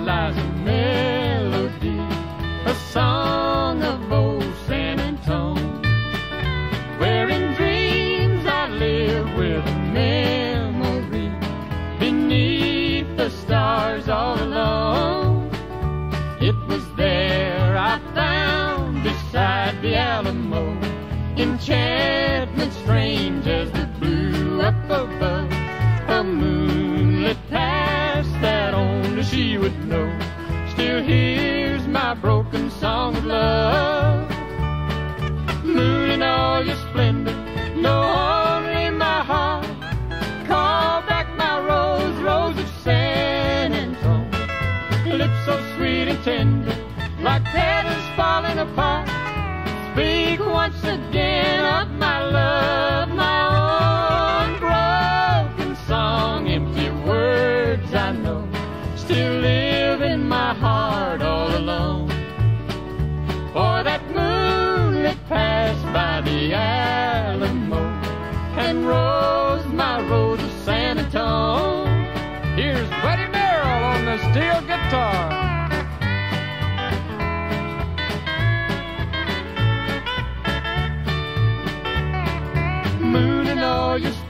lies a melody, a song of old San Antone, where in dreams I live with a memory beneath the stars all alone. It was there I found beside the Alamo enchantment strange as the blue up above, a moonlit past that only she would know. Still hears my broken song of love. Moon in all your splendor, know only my heart. Call back my rose, rose of San Antone. Lips so sweet and tender, like petals falling apart. Speak once again of my love, my unbroken song. Empty words I know still live in my heart all alone. For that moon that passed by the Alamo and rose my rose of San Antone. Here's Buddy Merrill on the steel guitar. Moon in all your